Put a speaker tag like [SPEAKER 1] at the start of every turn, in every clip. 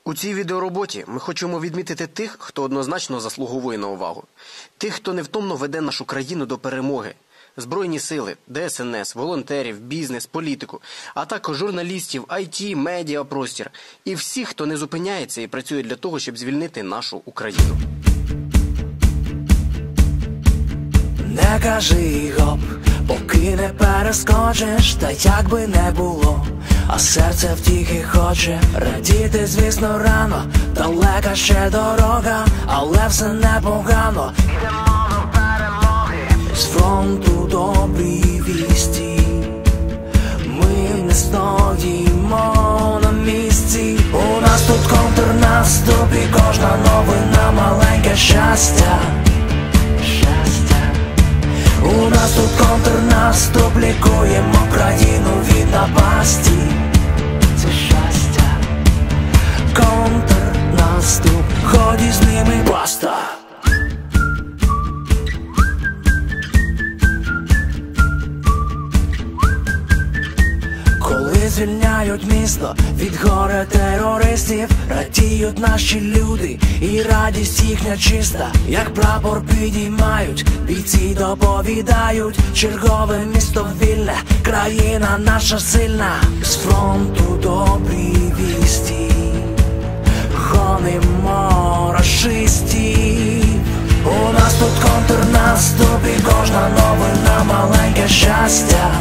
[SPEAKER 1] У цій відеороботі ми хочемо відмітити тих, хто однозначно заслуговує на увагу. Тих, хто невтомно веде нашу країну до перемоги. Збройні сили, ДСНС, волонтерів, бізнес, політику, а також журналістів, IT, медіапростір і всіх, хто не зупиняється і працює для того, щоб звільнити нашу Україну.
[SPEAKER 2] Не кажи гоп, поки не перескочиш, та як би не було, а серце втіхи хоче. Радіти, звісно, рано, далека ще дорога, але все непогано. Йдемо до перемоги. З фронту добрі вісті, ми не стоїмо на місці. У нас тут контрнаступ і кожна новина маленьке щастя. У нас тут контрнаступ, лікуємо країну від напасті. Це щастя. Контрнаступ, ході з ними баста. Коли звільняють місто від горя терористів, радіють наші люди, і радість їхня чиста. Як прапор підіймають, бійці доповідають, чергове місто вільне, країна наша сильна. З фронту добрі вісті, гонимо рашистів. У нас тут контрнаступ і кожна новина маленьке щастя.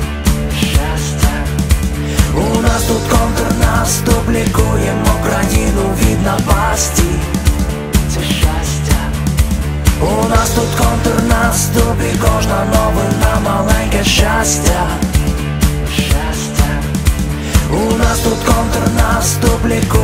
[SPEAKER 2] У нас тут контрнаступ, лікуємо країну від напасті. Це щастя. У нас тут контрнаступ і кожна новина маленьке щастя. У нас тут контрнаступ, лікуємо